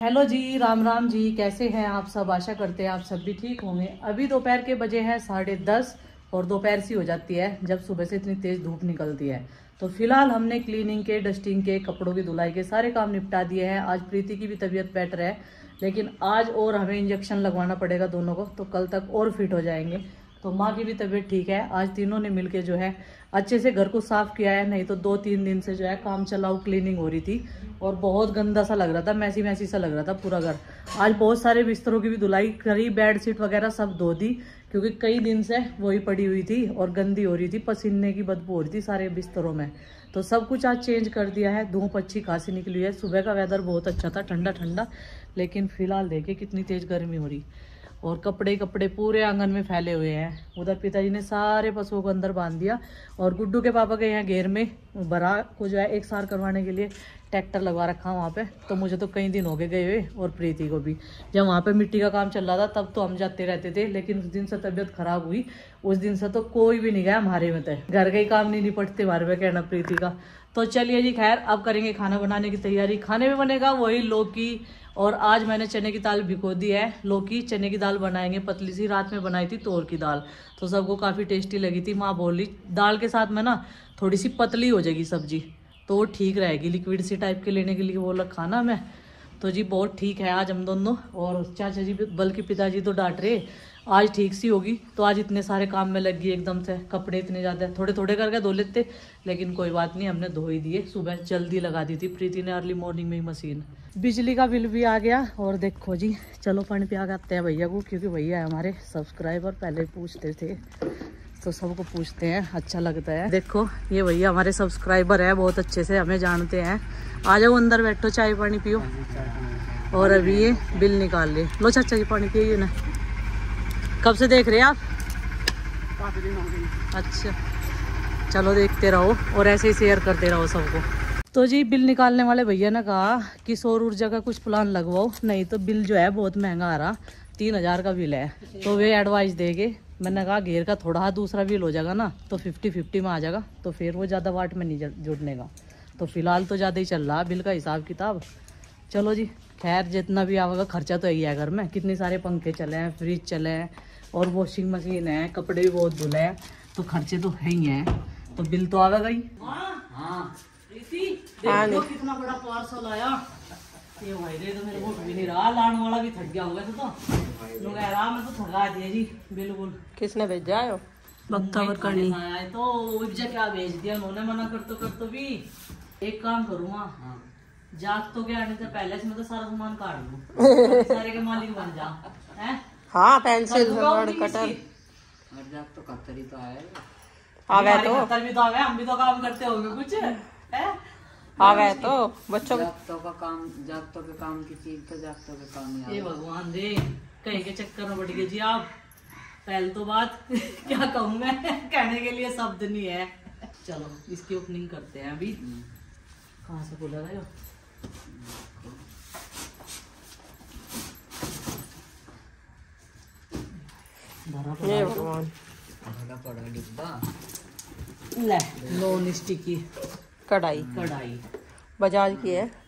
Hello जी, राम राम जी। कैसे हैं आप सब? आशा करते हैं आप सब भी ठीक होंगे। अभी दोपहर के बजे हैं 10:30 और दोपहर सी हो जाती है जब सुबह से इतनी तेज धूप निकलती है। तो फिलहाल हमने क्लीनिंग के, डस्टिंग के, कपड़ों की धुलाई के सारे काम निपटा दिए हैं। आज प्रीति की भी तबीयत बेटर है, लेकिन आज और हमें इंजेक्शन लगवाना पड़ेगा दोनों को, तो कल तक और फिट हो जाएंगे। तो माँ की भी तबीयत ठीक है। आज तीनों ने मिलके जो है अच्छे से घर को साफ किया है। नहीं तो 2-3 दिन से जो है काम चलाऊ क्लीनिंग हो रही थी और बहुत गंदा सा लग रहा था, मैसी मैसी सा लग रहा था पूरा घर। आज बहुत सारे बिस्तरों की भी धुलाई करी, बेडशीट वगैरह सब धो दी, क्योंकि कई दिन से वही पड़ी हुई थी और गंदी हो रही थी, पसीने की बदबू हो रही थी सारे बिस्तरों में। तो सब कुछ आज चेंज कर दिया है। धूप अच्छी खासी निकली है। सुबह का वेदर बहुत अच्छा था, ठंडा ठंडा, लेकिन फिलहाल देखिए कितनी तेज गर्मी हो रही। और कपड़े पूरे आंगन में फैले हुए हैं। उधर पिताजी ने सारे पशुओं को अंदर बांध दिया और गुड्डू के पापा के यहाँ घेर में बरा को जो है एक सार करवाने के लिए ट्रैक्टर लगवा रखा वहाँ पे। तो मुझे तो कई दिन हो गए हुए, और प्रीति को भी। जब वहाँ पे मिट्टी का काम चल रहा था तब तो हम जाते रहते थे, लेकिन उस दिन से तबीयत खराब हुई, उस दिन से तो कोई भी नहीं गया हमारे में। तो घर के ही काम नहीं निपटते हमारे में, कहना प्रीति का। तो चलिए जी, खैर अब करेंगे खाना बनाने की तैयारी। खाने में बनेगा वही लौकी, और आज मैंने चने की दाल भिगो दी है। लौकी चने की दाल बनाएंगे, पतली सी। रात में बनाई थी तोर की दाल, तो सबको काफ़ी टेस्टी लगी थी। माँ बोली दाल के साथ में ना थोड़ी सी पतली हो जाएगी सब्जी, तो वो ठीक रहेगी, लिक्विड सी टाइप के लेने के लिए बोला खाना में। तो जी बहुत ठीक है आज हम दोनों। और चाचा जी बल्कि पिताजी तो डांट रहे, आज ठीक सी होगी। तो आज इतने सारे काम में लग गई एकदम से। कपड़े इतने ज़्यादा, थोड़े थोड़े करके धो लेते, लेकिन कोई बात नहीं, हमने धो ही दिए। सुबह जल्दी लगा दी थी प्रीति ने, अर्ली मॉर्निंग में ही मशीन। बिजली का बिल भी आ गया। और देखो जी, चलो पानी पिया आते हैं भैया को, क्योंकि भैया हमारे सब्सक्राइबर पहले पूछते थे, तो सबको पूछते हैं, अच्छा लगता है। देखो ये भैया हमारे सब्सक्राइबर है, बहुत अच्छे से हमें जानते हैं। आ जाओ अंदर बैठो, चाय पानी पियो। और अभी ये बिल निकाल ले। लो चाचा जी पानी पिए ना। कब से देख रहे हैं आप? काफी दिन हो गए। अच्छा, चलो देखते रहो और ऐसे ही शेयर करते रहो सबको। तो जी बिल निकालने वाले भैया ने कहा कि सौर ऊर्जा का कुछ प्लान लगवाओ, नहीं तो बिल जो है बहुत महंगा आ रहा, 3000 का बिल है। तो वे एडवाइस देंगे। मैंने कहा घेर का थोड़ा दूसरा बिल हो जाएगा ना, तो 50-50 में आ जाएगा, तो फिर वो ज़्यादा वाट में नहीं जुड़ने का। तो फिलहाल तो ज़्यादा ही चल रहा बिल का हिसाब किताब। चलो जी, खैर जितना भी आएगा खर्चा तो यही है घर में। कितने सारे पंखे चले हैं, फ्रिज चले हैं, और वॉशिंग मशीन है, कपड़े भी बहुत धुले हैं, तो खर्चे तो है ही हैं, तो बिल तो आवेगा ही। हाँ देखो कितना बड़ा पार्सल आया। ये भाई दे तो मेरे को भी नहीं रहा, लाने वाला भी थक गया होगा। तो लोग आराम में तो थका दिए जी बिल्कुल। किसने भेजा है? बख्तावर करनी आया है, तो उपजा क्या भेज दिया उन्होंने। मना कर तो भी एक काम करूँगा, जाग तो के आने से पहले से मैं तो सारा सामान काट लूँ, सारे के मालिक बन जा है। हाँ, पेंसिल कटर जाग तो कतर ही तो आया। आवे तो कतर भी तो आवे, हम भी तो काम करते होंगे कुछ है। आवे तो बच्चों जागतों का काम, जागतों के काम की चीज तो जागतों के काम ही। ये भगवान दे, कहीं के चक्कर में पड़ गए जी आप। पहले तो बात क्या कहूँ मैं, कहने के लिए शब्द नहीं है। चलो इसकी ओपनिंग करते हैं अभी। कहाँ से बोला था? ये भगवान पड़ा डिब्बा। ले नॉन स्टिकी कढ़ाई बजाज की है।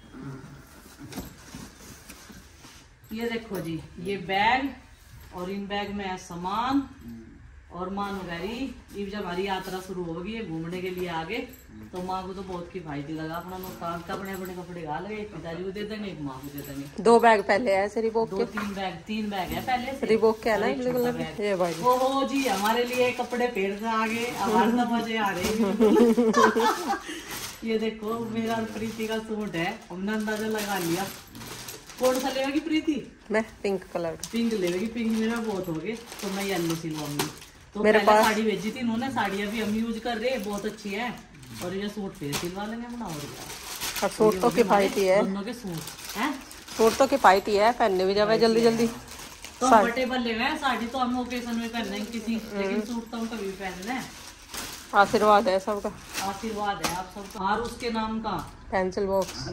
ये देखो जी, ये बैग, और इन बैग में है सामान और माँ वगैरह। जब हमारी यात्रा शुरू होगी घूमने के लिए आगे, तो माँ को तो बहुत किफायती लगा। अपना नुकसान अपने अपने कपड़े गा लगे, पिताजी को दे देंगे, एक माँ को दे देंगे। 2 बैग पहले है रिबॉक के, 3 बैग है पहले से। रिबॉक के है ना ये भाई। ओ जी, हमारे लिए कपड़े पेड़ से आगे हमारे तो मजे आ रहे। ये देखो मेरा प्रीति का सूट है, हमने अंदाजा लगा लिया। कौन सा लेगी प्रीति? मैं पिंक कलर का। पिंक लेगी, पिंक मेरा बहुत हो गए, तो मैं येलो सिलवाऊंगी। तो मेरे पास साड़ी भेजी थी इन्होंने, साड़ियाँ भी हम यूज कर रहे हैं, बहुत अच्छी है। और ये सूट फिर सिलवा लेंगे अपना। और सूट तो किफायती है, दोनों के सूट हैं। सूट तो किफायती है, पहनने भी जावे जल्दी जल्दी, कंफर्टेबल ले गए। साड़ी तो हम ओकेजन में पहने किसी, लेकिन सूट तो हम कभी पहनना है। आशीर्वाद है सबका, आशीर्वाद है आप सबका। और उसके नाम का पेंसिल बॉक्स,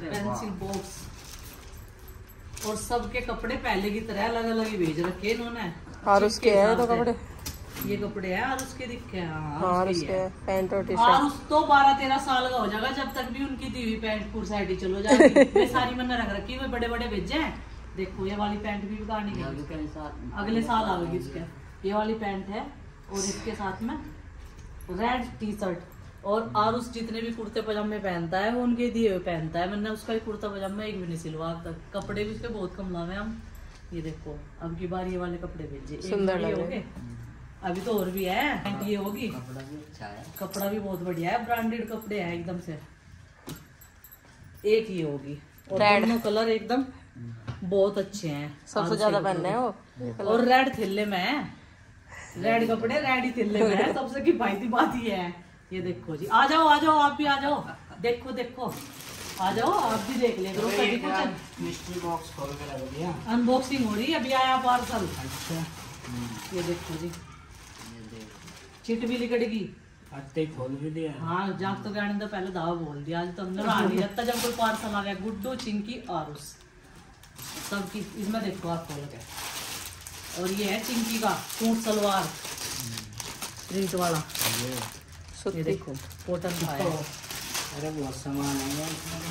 और सबके कपड़े पहले की तरह अलग अलग ही भेज रखे इन्होंने। और उसके है तो कपड़े, ये कपड़े हैं और उसके दिखे हैं। और उसके पैंट और टी-शर्ट। और उस तो 12-13 साल का हो जाएगा जब तक भी उनकी दी हुई पैंट कुर्साइड चलो जाएगी। वे सारी मैंने रख रखी, वे बड़े बड़े भेजे हैं, देखो ये वाली पैंट भी गाड़ी गई, अगले साल आएगी इसके। ये वाली पैंट है और इसके साथ में रेड टी शर्ट। और आरुष जितने भी कुर्ते पजामे पहनता है वो उनके दिए हुए पहनता है। मैंने उसका ही कुर्ता पजामा एक भी नहीं सिलवा अब तक। कपड़े भी उसके बहुत कम लावे हम। ये देखो अब की बार ये वाले कपड़े भेजे, सुंदर हो गए। अभी तो और भी है। पैंट ये होगी, कपड़ा भी अच्छा है, कपड़ा भी बहुत बढ़िया है, ब्रांडेड कपड़े हैं एकदम से। एक ये होगी और दोनों कलर एकदम बहुत अच्छे हैं, सबसे ज्यादा पहनने हैं वो। और रेड थैले में है, रेड कपड़े रेड ही थैले में है। सबसे की भाई बात ही है। ये देखो जी, आ जाओ आप भी आ जाओ। देखो देखो आ जाओ, आप भी देख ले करो। कभी कुछ मिस्ट्री बॉक्स खोल के रख दिया, अनबॉक्सिंग हो रही है, अभी आया पार्सल। अच्छा ये देखो जी, चिट भी लिकड़गी, आते खोल भी दिया। हाँ जाग तो गाने तो पहले दावा बोल दिया। आज तो हमने रानी लगता जब कोई पार्सल आ गया। गुड्डू, चिंकी, आरुष सबकी। इसमें देखो आप खोल के। और ये है चिंकी का सूट सलवार प्रिंट वाला। ये देखो कॉटन का है। अरे बहुत सामान है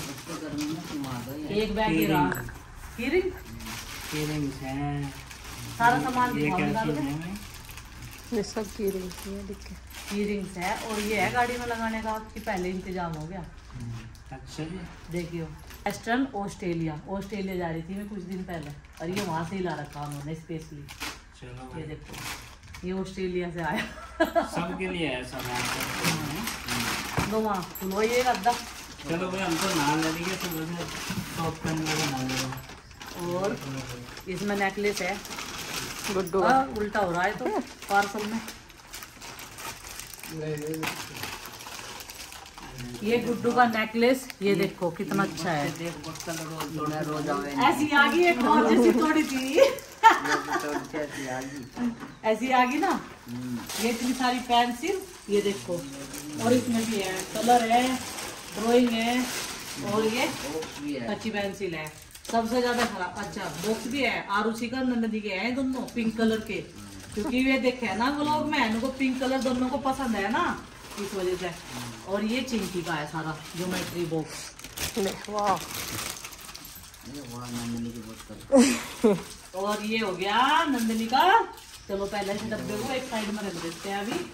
एक बैग ये रहा। कीरिंग्स हैं, सारा सामान ये क्या दिखाओ। चीज़ है? ये सब ईयरिंग्स है और ये है गाड़ी में लगाने का। आपकी पहले इंतजाम हो गया। अच्छा जी, देखियो वेस्टर्न ऑस्ट्रेलिया जा रही थी मैं कुछ दिन पहले, और ये वहां से ही ला रखा उन्होंने स्पेशली। चलो ये देखो ये ऑस्ट्रेलिया से आया। सबके लिए है सामान। दो वहाँ खुलो ये गद्दा। चलो भाई हम तो नहा लेंगे, तो वैसे टॉप पहन के नहा लेंगे। और इसमें नेकलेस है। गुड्डू उल्टा हो रहा है तो पार्सल में। ये गुड्डू का नेकलेस, ये देखो कितना अच्छा है। ऐसी आ गई एक और जैसी थोड़ी थी। ऐसी आ गई ना। ये इतनी सारी पेंसिल, ये देखो। और इसमें भी है कलर है, ड्राइंग है, और ये अच्छी पेंसिल है। सबसे ज्यादा खराब अच्छा बॉक्स भी है। आरुषि का नंदी के हैं दोनों पिंक कलर के, क्योंकि वे देखे है ना व्लॉग में, इनको पिंक कलर दोनों को पसंद है ना, इस वजह से। और ये चिंकी का है सारा ज्योमेट्री बॉक्स। वाह और ये हो गया नंदिनी का। चलो पहले इस डब्बे को एक साइड में रख देते हैं अभी।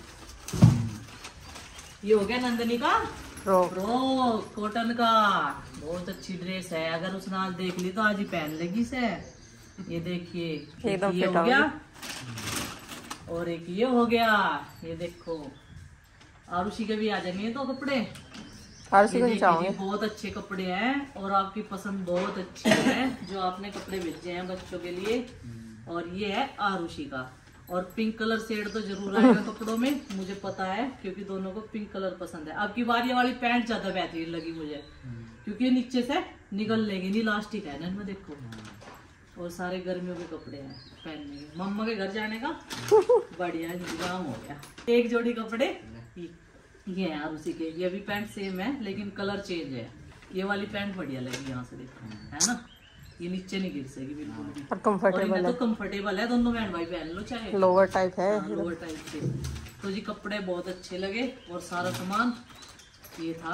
ये हो गया नंदिनी का फ्रॉक कॉटन का। बहुत अच्छी ड्रेस है, अगर उसने आज देख ली तो आज ही पहन लेगी इसे। ये देखिए एकदम ये हो गया और एक ये हो गया। ये देखो आरुषि के भी आ जाएंगे तो कपड़े। आरुषि को चाहोगे? बहुत अच्छे कपड़े हैं और आपकी पसंद बहुत अच्छी है जो आपने कपड़े भेजे हैं बच्चों के लिए। और ये है आरुषि का। और पिंक कलर शेड तो जरूर आएगा कपड़ों में, मुझे पता है, क्योंकि दोनों को पिंक कलर पसंद है। अब की बार ये वाली पैंट ज्यादा बेहतरीन लगी मुझे, क्योंकि ये नीचे से निकल लेगी नहीं, इलास्टिक है ना इनमें देखो। और सारे गर्मियों के कपड़े हैं पहनने के। मम्मा के घर जाने का बढ़िया इंतजाम हो गया। एक जोड़ी कपड़े ये है आरुषि के। ये भी पैंट सेम है लेकिन कलर चेंज है। ये वाली पैंट बढ़िया लगी यहाँ से देखो, है ना। ये नीचे नहीं गिर सकेगी बिल्कुल भी, और कंफर्टेबल है। तो कंफर्टेबल है, दोनों बहन भाई पहन लो चाहे। लोअर टाइप है। लोअर टाइप से। तो जी कपड़े बहुत अच्छे लगे और सारा सामान ये था।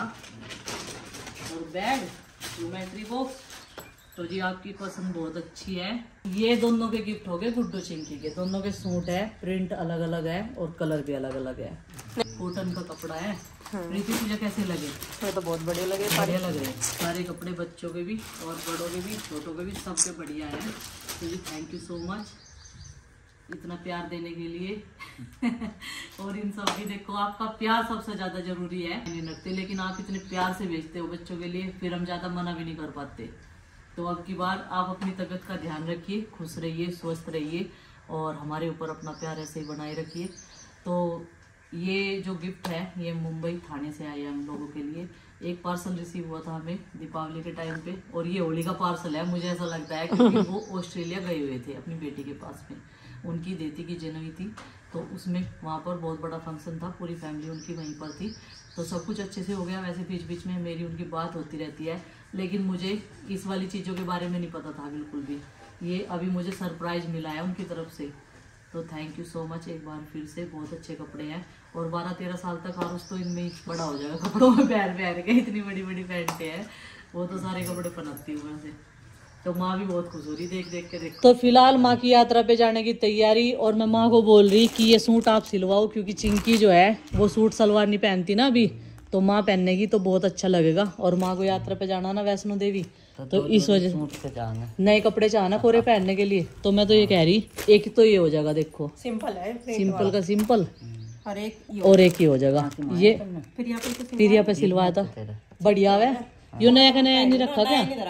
और बैग ज्योमेट्री बॉक्स। तो जी आपकी पसंद बहुत अच्छी है। ये दोनों के गिफ्ट हो गए गुड्डू चिंकी के। दोनों के सूट है, प्रिंट अलग अलग है और कलर भी अलग अलग है। कॉटन का कपड़ा है। प्रीति तुझे कैसे लगे? ये तो बहुत बढ़िया लगे, बढ़िया लग रहे हैं सारे कपड़े, बच्चों के भी और बड़ों के भी, छोटों के भी, सबके बढ़िया है। तो जी थैंक यू सो मच इतना प्यार देने के लिए। और इन सब की देखो आपका प्यार सबसे ज्यादा जरूरी है। नहीं रखते लेकिन आप इतने प्यार से भेजते हो बच्चों के लिए, फिर हम ज्यादा मना भी नहीं कर पाते। तो अब की बार आप अपनी तबीयत का ध्यान रखिए, खुश रहिए, स्वस्थ रहिए और हमारे ऊपर अपना प्यार ऐसे ही बनाए रखिए। तो ये जो गिफ्ट है ये मुंबई थाने से आया हम लोगों के लिए। एक पार्सल रिसीव हुआ था हमें दीपावली के टाइम पे, और ये होली का पार्सल है मुझे ऐसा लगता है, क्योंकि वो ऑस्ट्रेलिया गए हुए थे अपनी बेटी के पास में। उनकी देती की जनवरी थी, तो उसमें वहाँ पर बहुत बड़ा फंक्शन था, पूरी फैमिली उनकी वहीं पर थी। तो सब कुछ अच्छे से हो गया। वैसे बीच बीच में मेरी उनकी बात होती रहती है, लेकिन मुझे इस वाली चीज़ों के बारे में नहीं पता था बिल्कुल भी। ये अभी मुझे सरप्राइज मिला है उनकी तरफ से। तो थैंक यू सो मच एक बार फिर से। बहुत अच्छे कपड़े हैं और 12-13 साल तक आरुष तो इनमें ही बड़ा हो जाएगा कपड़ों में, पैर के। इतनी बड़ी बड़ी पैंटें हैं, वो तो सारे कपड़े पहनती हूँ वैसे। तो माँ भी बहुत खुश हो रही देख देख के देख। तो फिलहाल माँ की यात्रा पे जाने की तैयारी, और मैं माँ को बोल रही कि ये सूट आप सिलवाओ, क्योंकि चिंकी जो है वो सूट सलवार नहीं पहनती ना अभी, तो माँ पहनेगी तो बहुत अच्छा लगेगा। और माँ को यात्रा पे जाना ना वैष्णो देवी, तो इस वजह से नए कपड़े चाहना कोरे पहनने के लिए। तो मैं तो ये कह रही एक तो ये हो जाएगा, देखो सिंपल है, सिंपल का सिंपल, और एक ही हो जाएगा। ये फिर पे सिलवाया था, बढ़िया है। यो नया का नया नहीं रखा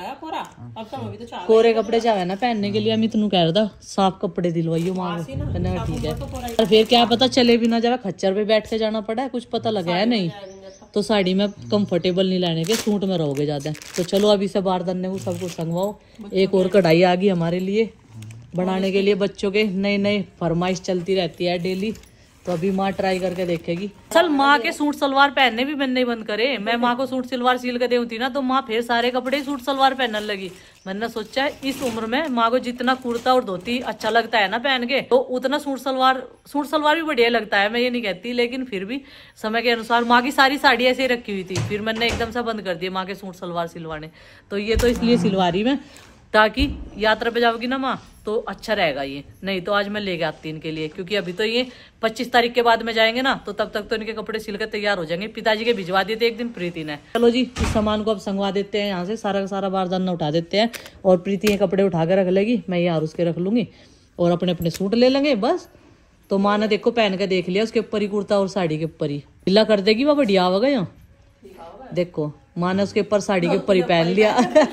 क्या? कोरे कपड़े चाहे ना पहनने के लिए, अमित नु कह रहा था साफ कपड़े दिलवाइयो माँ को। ठीक है, और फिर क्या पता चले भी ना जावे, खच्चर पे बैठ के जाना पड़ा है, कुछ पता लगा है नहीं, तो साड़ी में कंफर्टेबल नहीं लाने के, सूट में रहोगे ज्यादा। तो चलो अभी से बार दन्ने को सब कुछ संगवाओ। एक और कढ़ाई आ गई हमारे लिए बनाने के लिए, बच्चों के नए नए फरमाइश चलती रहती है डेली, तो अभी माँ ट्राई करके देखेगी। चल माँ के सूट सलवार पहनने भी मैंने बंद करे, मैं माँ को सूट सलवार सील के देती ना, तो माँ फिर सारे कपड़े सूट सलवार पहनने लगी। मैंने सोचा इस उम्र में माँ को जितना कुर्ता और धोती अच्छा लगता है ना पहन के, तो उतना सूट सलवार भी बढ़िया लगता है, मैं ये नहीं कहती, लेकिन फिर भी समय के अनुसार माँ की सारी साड़ी ऐसे ही रखी हुई थी, फिर मैंने एकदम से बंद कर दिया माँ के सूट सलवार सिलवाने। तो ये तो इसलिए सिलवा रही मैं, ताकि यात्रा पे जाओगी ना माँ तो अच्छा रहेगा ये, नहीं तो आज मैं ले गया आती इनके लिए, क्योंकि अभी तो ये 25 तारीख के बाद में जाएंगे ना, तो तब तक तो इनके कपड़े सिलकर तैयार हो जाएंगे। पिताजी के भिजवा दिए थे एक दिन प्रीति ने। चलो जी, इस सामान को अब संगवा देते हैं, यहाँ से सारा का सारा बारदाना उठा देते हैं, और प्रीति ये कपड़े उठा के रख लेगी, मैं ये आरुष के रख लूंगी, और अपने अपने सूट ले लेंगे बस। तो माँ ने देखो पहन के देख लिया, उसके ऊपर ही कुर्ता और साड़ी के ऊपर ही ढीला कर देगी, वह बढ़िया होगा यहाँ। देखो माँ ने उसके ऊपर साड़ी के ऊपर ही पहन लिया।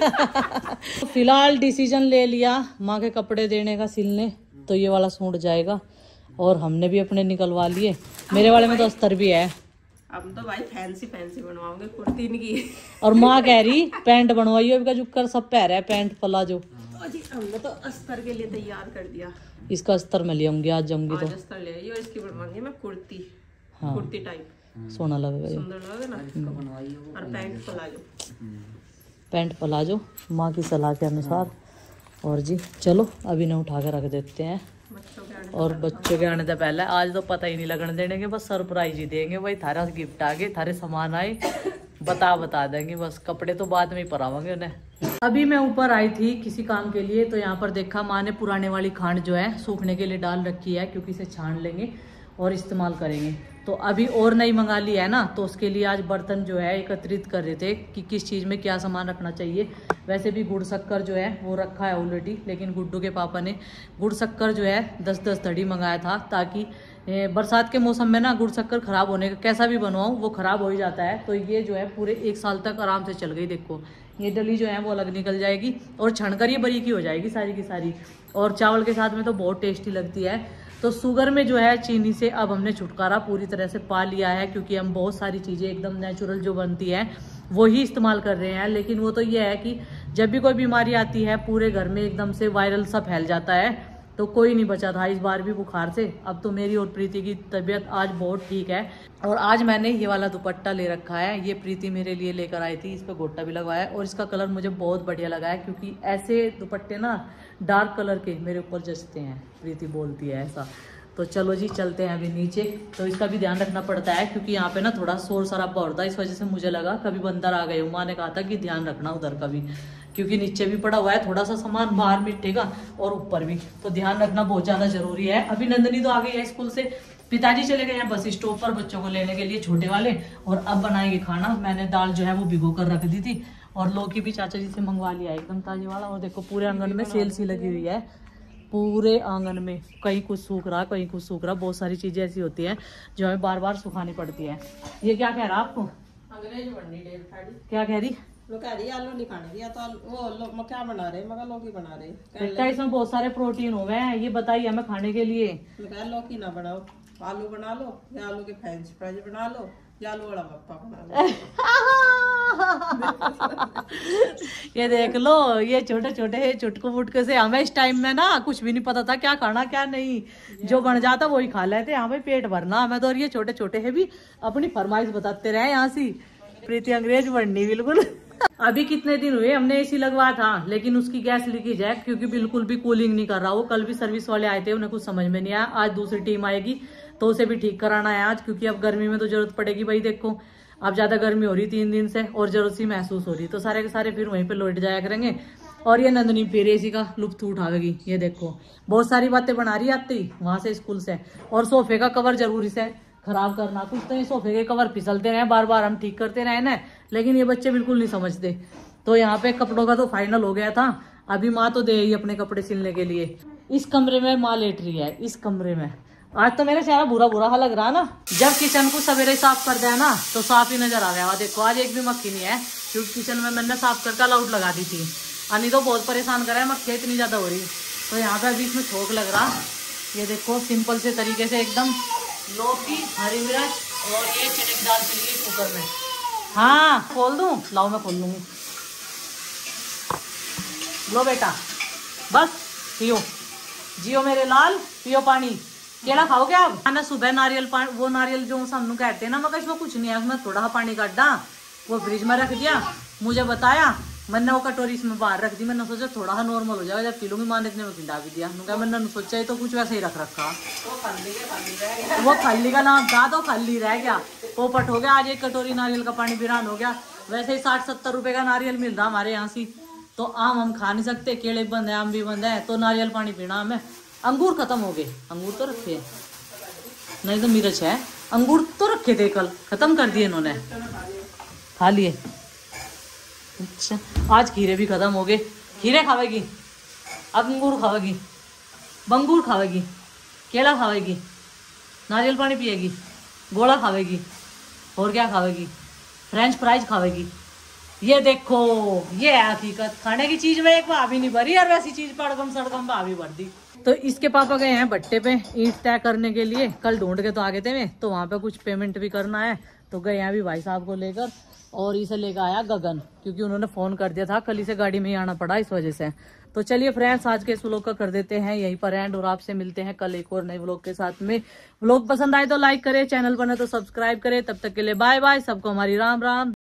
तो फिलहाल डिसीजन ले लिया माँ के कपड़े देने का सिलने, तो ये वाला सूट जाएगा, और हमने भी अपने निकलवा लिए। मेरे वाले में तो अस्तर भी है, अब तो भाई फैंसी बनवाओगे, कुर्ती की। और माँ कह रही पैंट बनवाइयो, अभी का जुक्कर सब पह रहा है पैंट प्लाजो। हमने तो अस्तर के लिए तैयार कर दिया, इसका अस्तर मैं ले आऊंगी, आज जाऊंगी तो अस्तर ले आइए, और इसकी बनवाऊंगी मैं कुर्ती। हाँ, कुर्ती टाइप सोना लगेगा, सुंदर लगेगा ना। और पैंट प्लाजो माँ की सलाह के अनुसार। और जी चलो अभी ना उठा के रख देते हैं, और बच्चों के आने से पहले आज तो पता ही नहीं लगने देंगे, बस सरप्राइज ही देंगे भाई, थारा गिफ्ट आ गए, थारे सामान आए, बता देंगे, बस कपड़े तो बाद में ही परावांगे उन्हें। अभी मैं ऊपर आई थी किसी काम के लिए, तो यहाँ पर देखा माँ ने पुराने वाली खांड जो है सूखने के लिए डाल रखी है, क्योंकि इसे छान लेंगे और इस्तेमाल करेंगे। तो अभी और नई मंगा ली है ना, तो उसके लिए आज बर्तन जो है एकत्रित कर रहे थे कि किस चीज़ में क्या सामान रखना चाहिए। वैसे भी गुड़ शक्कर जो है वो रखा है ऑलरेडी, लेकिन गुड्डू के पापा ने गुड़ शक्कर जो है 10-10 धड़ी मंगाया था, ताकि बरसात के मौसम में ना गुड़ शक्कर खराब होने का, कैसा भी बनवाऊँ वो खराब हो ही जाता है। तो ये जो है पूरे 1 साल तक आराम से चल गई। देखो ये डली जो है वो अलग निकल जाएगी, और छनकर ये बरीकी हो जाएगी सारी की सारी, और चावल के साथ में तो बहुत टेस्टी लगती है। तो शुगर में जो है चीनी से अब हमने छुटकारा पूरी तरह से पा लिया है, क्योंकि हम बहुत सारी चीज़ें एकदम नेचुरल जो बनती है वो ही इस्तेमाल कर रहे हैं। लेकिन वो तो ये है कि जब भी कोई बीमारी आती है पूरे घर में एकदम से वायरल सा फैल जाता है, तो कोई नहीं बचा था इस बार भी बुखार से। अब तो मेरी और प्रीति की तबीयत आज बहुत ठीक है। और आज मैंने ये वाला दुपट्टा ले रखा है, ये प्रीति मेरे लिए लेकर आई थी, इस पर गोटा भी लगवाया है, और इसका कलर मुझे बहुत बढ़िया लगा है, क्योंकि ऐसे दुपट्टे ना डार्क कलर के मेरे ऊपर जचते हैं, प्रीति बोलती है ऐसा। तो चलो जी चलते हैं अभी नीचे। तो इसका भी ध्यान रखना पड़ता है, क्योंकि यहाँ पे ना थोड़ा शोर शराबा होता है, इस वजह से मुझे लगा कभी बंदर आ गए। माँ ने कहा था कि ध्यान रखना उधर का भी, क्योंकि नीचे भी पड़ा हुआ है थोड़ा सा सामान, बाहर मिटेगा और ऊपर भी, तो ध्यान रखना बहुत ज्यादा जरूरी है। अभी नंदनी तो आ गई है स्कूल से, पिताजी चले गए हैं बस स्टॉप पर बच्चों को लेने के लिए, छोटे वाले, और अब बनाएंगे खाना। मैंने दाल जो है वो भिगो कर रख दी थी, और लौकी भी चाचा जी से मंगवा लिया एकदम ताजी वाला। और देखो पूरे आंगन में सेल सी लगी हुई है, पूरे आंगन में कहीं कुछ सूख रहा कहीं कुछ सूख रहा। बहुत सारी चीजें ऐसी होती हैं जो हमें बार बार सुखानी पड़ती है। ये क्या कह रहा आपको? अंग्रेज बननी डेढ़ साड़ी। क्या कह रही? वो कह रही आलू नहीं खाने दिया, तो वो क्या बना रहे, मगर लौकी बना रहे। क्या इसमें बहुत सारे प्रोटीन हो गए हैं, ये बताइए हमें खाने के लिए। लौकी ना बनाओ, आलू बना लो, या आलू के फ्रेंच फ्राइज बना लो, या आलू वाला पप्पा बना लो। ये देख लो, ये छोटे छोटे चुटकू फुटके से हमें इस टाइम में ना कुछ भी नहीं पता था क्या खाना क्या नहीं, जो बन जाता वही खा लेते। हाँ भाई पेट भरना हमें तो, और ये छोटे छोटे है भी अपनी फरमाइश बताते रहे यहाँ से। प्रीति अंग्रेज बननी बिल्कुल। अभी कितने दिन हुए हमने एसी लगवाया था, लेकिन उसकी गैस लीकेज है, क्योंकि बिल्कुल भी कूलिंग नहीं कर रहा। वो कल भी सर्विस वाले आए थे, उन्हें कुछ समझ में नहीं आया। आज दूसरी टीम आएगी तो उसे भी ठीक कराना है आज, क्योंकि अब गर्मी में तो जरूरत पड़ेगी भाई। देखो अब ज्यादा गर्मी हो रही 3 दिन से, और जरूरत सी महसूस हो रही, तो सारे के सारे फिर वहीं पे लौट जाया करेंगे। और ये नंदनी फिर इसी का लुत्फ उठावेगी। ये देखो बहुत सारी बातें बना रही आती वहां से स्कूल से। और सोफे का कवर जरूरी से खराब करना, कुछ तो ये सोफे के कवर फिसलते रहे, बार बार हम ठीक करते रहे ना, लेकिन ये बच्चे बिल्कुल नहीं समझते। तो यहाँ पे कपड़ों का तो फाइनल हो गया था। अभी माँ तो दे ही अपने कपड़े सिलने के लिए। इस कमरे में माँ लेट रही है, इस कमरे में। आज तो मेरे सारा बुरा बुरा लग रहा ना। जब किचन को सवेरे साफ कर दिया ना तो साफ ही नजर आ गया। देखो आज एक भी मक्खी नहीं है, क्योंकि किचन में मैंने साफ करके अलाउट लगा दी थी। अनि तो बहुत परेशान करा है, मक्खियाँ इतनी ज्यादा हो रही। तो यहाँ पे अभी इसमें छोक लग रहा। ये देखो सिंपल से तरीके से एकदम लौकी, हरी मिर्च और ये चने की दाल के लिए कुकर में। हाँ खोल दूं, लाओ मैं खोल दूंगी। लो बेटा बस पियो, जियो मेरे लाल, पियो पानी। केला खाओगे आप? खाना सुबह नारियल पानी, वो नारियल जो सामने कहते हैं ना, मगर इसमें कुछ नहीं है, उसमें थोड़ा पानी काटा, वो फ्रिज में रख दिया। मुझे बताया, मैंने वो कटोरी इसमें बाहर रख दी। मैंने सोचा थोड़ा सा नॉर्मल हो जाएगा जब पी लूंगी। माँ ने इतने में खिंडा भी दिया। मैंने सोचा ही तो कुछ वैसे ही रख रखा। वो खल्ली का नाम था तो खल्ली रह गया, पोपट हो गया। आज एक कटोरी नारियल का पानी बिरान हो गया। वैसे ही 60-70 रुपए का नारियल मिल रहा हमारे यहाँ से। तो आम हम खा नहीं सकते, केले बंद है, आम भी बंद है, तो नारियल पानी पीना हमें। अंगूर खत्म हो गए, अंगूर तो रखे नहीं तो मिर्च है। अंगूर तो रखे थे कल, खत्म कर दिए इन्होंने, खा लिए। अच्छा आज खीरे भी खत्म हो गए। खीरे खावेगी, अब अंगूर खावेगी, बंगूर खावेगी, केला खावेगी, नारियल पानी पिएगी, गोला खावेगी, और क्या खावेगी? French fries खावेगी। ये देखो ये है हकीकत। खाने की चीज में एक भाभी नहीं भरी और वैसी चीज पड़गम सड़गम भाभी भर दी। तो इसके पापा गए हैं भट्टे पे ईंट तय करने के लिए। कल ढूंढ के तो आगे थे मैं, तो वहां पे कुछ पेमेंट भी करना है। तो गए हैं अभी भाई साहब को लेकर, और इसे लेकर आया गगन, क्योंकि उन्होंने फोन कर दिया था। कल इसे गाड़ी में ही आना पड़ा इस वजह से। तो चलिए फ्रेंड्स आज के इस व्लॉग का कर देते हैं यहीं पर एंड, और आपसे मिलते हैं कल एक और नए व्लॉग के साथ में। व्लॉग पसंद आए तो लाइक करें, चैनल पर न तो सब्सक्राइब करें। तब तक के लिए बाय बाय, सबको हमारी राम राम।